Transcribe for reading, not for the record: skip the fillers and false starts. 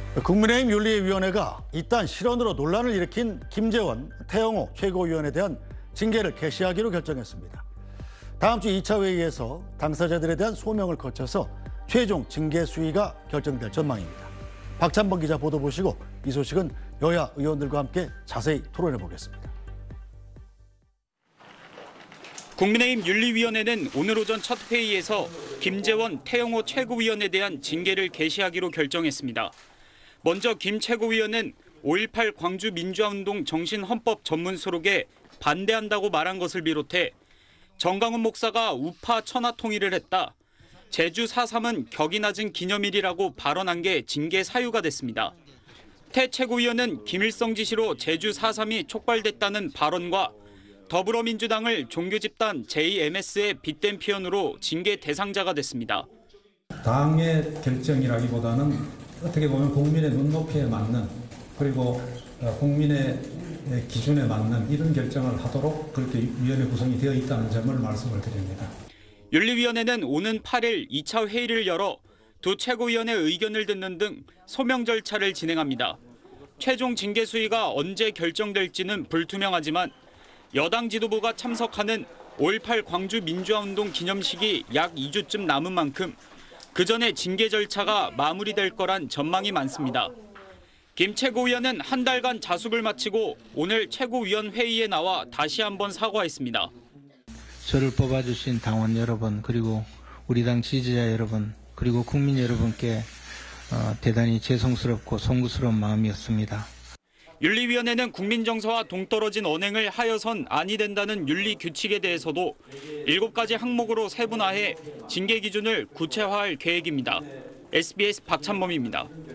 국민의힘 윤리위원회가 이딴 실언으로 논란을 일으킨 김재원, 태영호 최고위원에 대한 징계를 개시하기로 결정했습니다. 다음 주 2차 회의에서 당사자들에 대한 소명을 거쳐서 최종 징계 수위가 결정될 전망입니다. 박찬범 기자 보도 보시고 이 소식은 여야 의원들과 함께 자세히 토론해 보겠습니다. 국민의힘 윤리위원회는 오늘 오전 첫 회의에서 김재원, 태영호 최고위원에 대한 징계를 개시하기로 결정했습니다. 먼저 김 최고위원은 5.18 광주 민주화운동 정신헌법 전문수록에 반대한다고 말한 것을 비롯해 정강훈 목사가 우파 천하 통일을 했다. 제주 4.3은 격이 낮은 기념일이라고 발언한 게 징계 사유가 됐습니다. 태 최고위원은 김일성 지시로 제주 4.3이 촉발됐다는 발언과 더불어민주당을 종교집단 JMS의 빗댄 표현으로 징계 대상자가 됐습니다. 당의 결정이라기보다는 어떻게 보면 국민의 눈높이에 맞는 그리고 국민의 기준에 맞는 이런 결정을 하도록 그렇게 위원회 구성이 되어 있다는 점을 말씀을 드립니다. 윤리위원회는 오는 8일 2차 회의를 열어 두 최고위원의 의견을 듣는 등 소명 절차를 진행합니다. 최종 징계 수위가 언제 결정될지는 불투명하지만 여당 지도부가 참석하는 5.18 광주 민주화운동 기념식이 약 2주쯤 남은 만큼 그 전에 징계 절차가 마무리될 거란 전망이 많습니다. 김 최고위원은 한 달간 자숙을 마치고 오늘 최고위원 회의에 나와 다시 한번 사과했습니다. 저를 뽑아주신 당원 여러분, 그리고 우리 당 지지자 여러분, 그리고 국민 여러분께 대단히 죄송스럽고 송구스러운 마음이었습니다. 윤리위원회는 국민 정서와 동떨어진 언행을 하여선 아니 된다는 윤리 규칙에 대해서도 7가지 항목으로 세분화해 징계 기준을 구체화할 계획입니다. SBS 박찬범입니다.